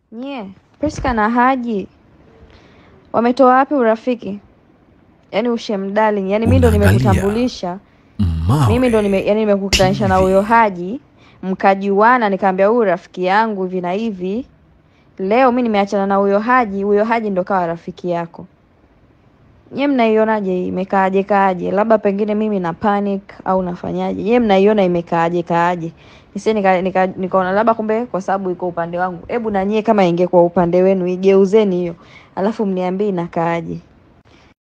Nye, Priska na Haji wametoa wapi urafiki? Yaani ushemdali, yaani mimi ndo nimekutambulisha. Mimi ndo nimekukutanisha na huyo Haji, mkajuana, nikamwambia huyu rafiki yangu hivi na hivi. Leo mimi nimeachana na huyo Haji ndo kawa rafiki yako. Nyie mnaionaje imekaaje kaaje? Labda pengine mimi na panic au nafanyaje? Nyie mnaiona imekaaje kaaje? Nikaona labda kumbe kwa sababu iko upande wangu. Hebu na nyie kama ingekuwa upande wenu igeuzeni hiyo. Alafu mniambie inakaaje.